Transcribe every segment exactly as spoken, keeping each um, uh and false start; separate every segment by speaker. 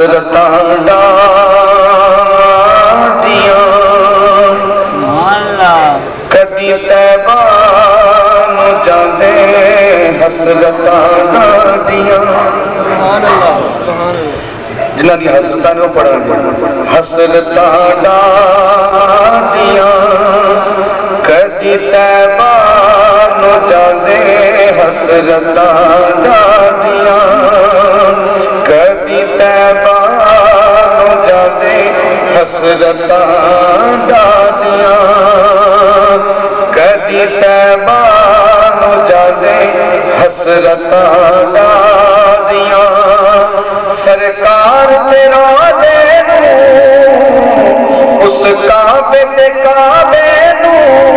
Speaker 1: حسرتاں ڈاڈیاں کدی طیبہ نو جاندے حسرتاں ڈاڈیاں جنہاں دی حسرتاں نے وہ پڑھا حسرتاں ڈاڈیاں کدی طیبہ نو جاندے حسرتاں ڈاڈیاں کدی طیبہ نو جاندے حسرتاں ڈاڈیاں کدی طیبہ نو جاندے حسرتاں ڈاڈیاں سرکار تیرا دے نو اس کعبے تے کعبے نو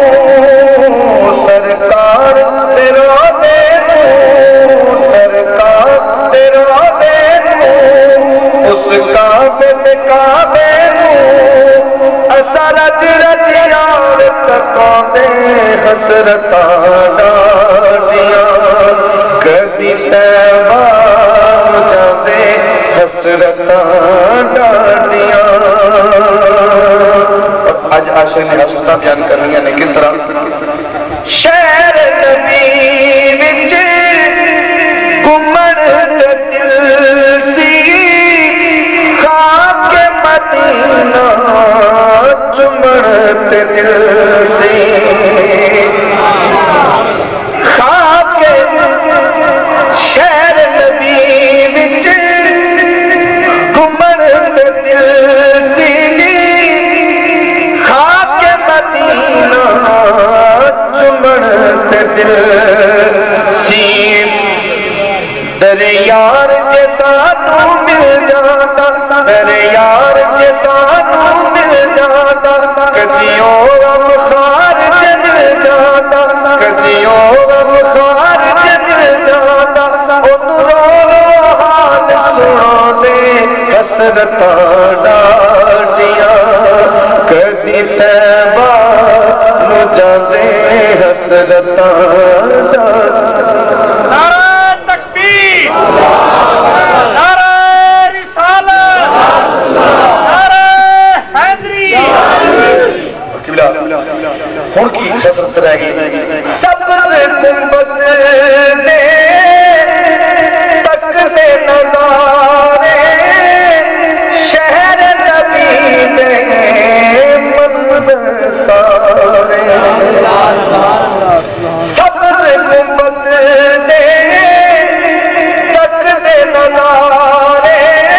Speaker 1: سرکار تیرا دے نو سرکار تیرا دے نو اس کعبے تے کعبے نو اسا رج رج یار تکاں دے حسرتاں ڈاڈیاں کدی طیبہ نو جاندے حسرتاں ڈاڈیاں آج عاشق نے حسرتاں بیان کر رہی ہیں کس طرح شہر نبی وچ گھمن تے دل سی خاک مدینہ چمن تے دل سی خاک شہر نبی وچ گھمن تے دل سی خاک مدینہ چمن تے دل سی در یار جیسا تو مل جاتا در یار جیسا تو مل جاتا کدیوں غم خارج مل جاتا کدیوں غم خارج مل جاتا ان رو حال سنا دے حسرتاں ڈاڈیاں کدی طیبہ نو جاندے حسرتاں ڈاڈیاں ہون کی اچھا سب رہ گئی سبز گنبد نے تک دے نظارے شہر نبی دے منظر سارے سبز گنبد نے تک دے نظارے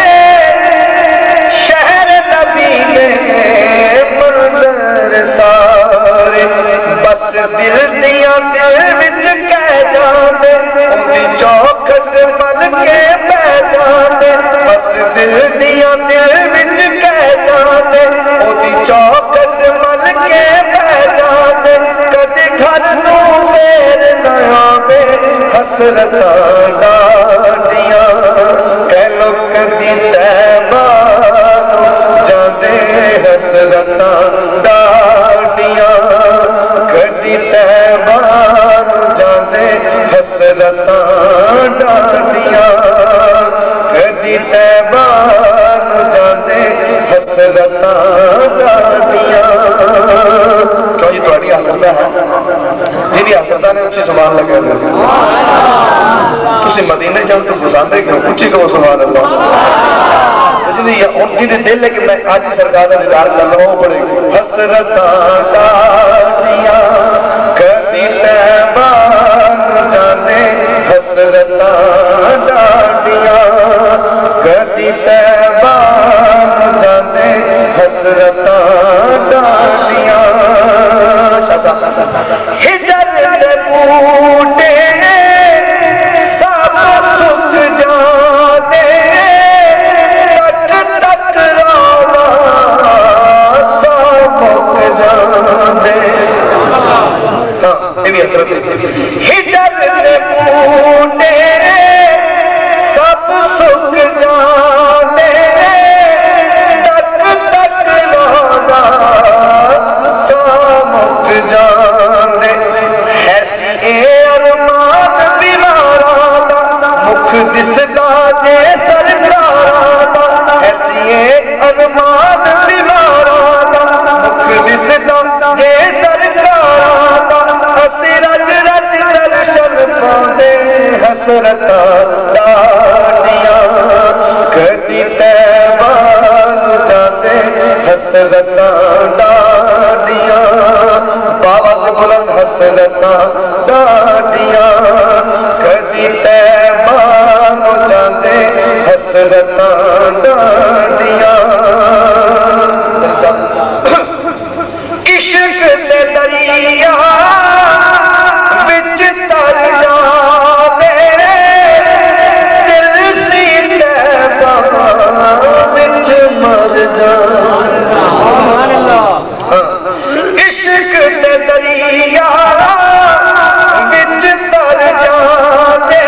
Speaker 1: شہر نبی دے منظر سارے بس دل دیاں دل وچ کہہ جاندے اندی چوکھٹ مل کے پہ جاندے بس دل دیاں دل وچ کہہ جاندے اندی چوکھٹ مل کے پہ جاندے کدی گھر نو پھیر نہ آوے حسرتاں ڈاڈیاں کہہ لو کدی طیبہ نو جاندے حسرتاں ڈاڈیاں کدی طیبہ نو جاندے حسرتاں ڈاڈیاں کدی طیبہ نو جاندے حسرتاں ڈاڈیاں کیوں جی تہاڈی حسرتاں ہے جی حسرتاں نے اچھی سبحان لگا تسی مدینے جاؤ تو گزاندے کیوں اچھی کہو سبحان اللہ ان کی دل ہے کہ میں آج ہی سرکار کا دیدار کر رہا ہوں پڑے حسرتاں ڈاڈیاں کدی طیبہ نو جاندے حسرتاں ڈاڈیاں کدی طیبہ نو جاندے حسرتاں ڈاڈیاں ہجر دے بوٹے سب سکھ جاندے یہ بھی حسرت ہے حسرتاں ڈاڈیاں کدی تیبہ نو جاندے حسرتاں ڈاڈیاں باواز بلند حسرتاں ڈاڈیاں کدی تیبہ نو جاندے حسرتاں ڈاڈیاں عشق دے دریا وچ تر جاوے دل سی تیبہ وچ مر جاوے عشق دے دریا وچ تر جاوے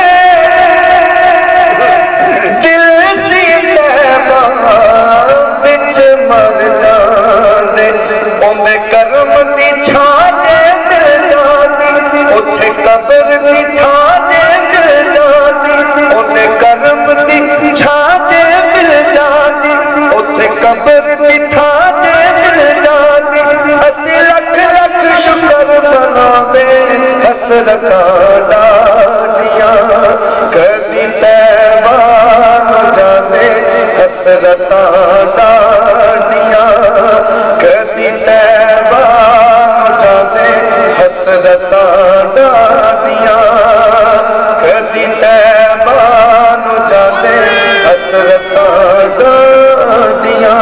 Speaker 1: دل سی تیبہ وچ مر جاندے اوندے کرم دی چھانے مل جاندی اوتھے قبر دی چھانے مل جاندی اوندے کرم دی چھانے مل جاندی اوتھے قبر دی چھانے مل جاندی اسی لکھ لکھ شکر بناوے حسرتاں ڈاڈیاں کدی تیبہ نو جاندے حسرتاں ڈاڈیاں کدی تیبہ نو جاندے حسرتاں ڈاڈیاں کدی تیبہ نو جاندے حسرتاں ڈاڈیاں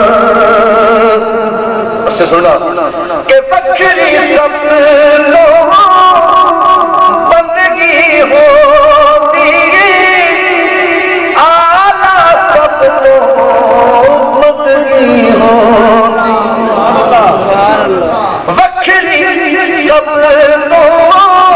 Speaker 1: اسے سنا کہ بکری سب لوگ بندگی ہوتی آلہ سب لوگ بندگی ہوتی وکھری سب لوگ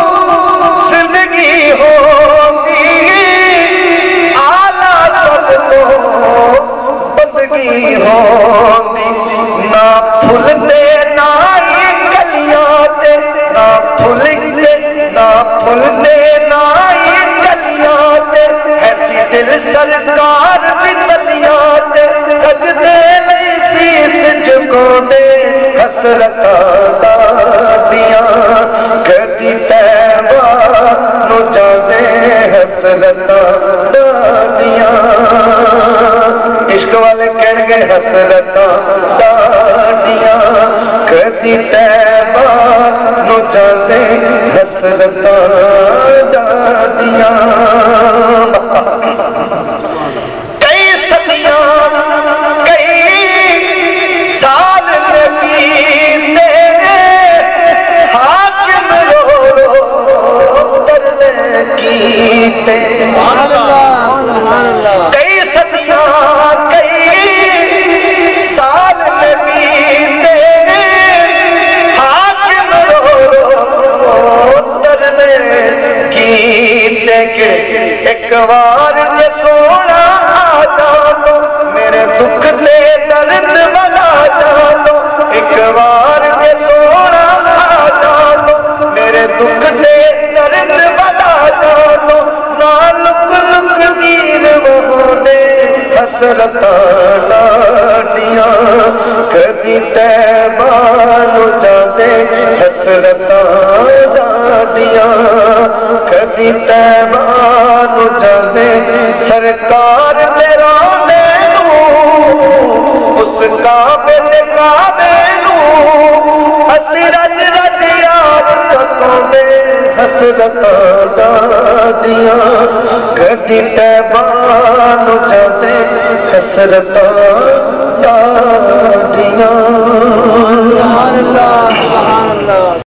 Speaker 1: زندگی ہوتی آلہ سب لوگ بندگی ہوتی نہ پھولتے نہ ہی کلیاں تے نہ پھولتے نہ پھولتے نہ ہی کلیاں تے ایسی دل سرکار دی تلیاں تے سجدے لئی سیس جھکاندے حسرتاں ڈاڈیاں کدی تیبہ نو جاندے حسرتاں ڈاڈیاں عشق والے کہن گے حسرتاں ڈاڈیاں کدی تیبہ نو جاندے حسرتاں ڈاڈیاں کئی صدیاں کئی سال بیتے حاکم رو رو ترلے کیتے کئی صدیاں کئی سال بیتے حاکم رو رو ترلے کیتے کہ ایک بار جے سونا آ جانو میرے دکھ دے درد بنا جانو ایک بار جے سونا آ جانو میرے دکھ دے درد بنا جانو نہ لک لک نیر وہونے حسرتاں ڈاڈیاں کدی تیبہ نو جاندے حسرتاں ڈاڈیاں کدی تیبہ نو جاندے سرکار دے رانے نو اس کعبے دے کعبے نو اسی رج رج یاد تکاندے حسرتاں ڈاڈیاں کدی تیبہ نو جاندے حسرتاں ڈاڈیاں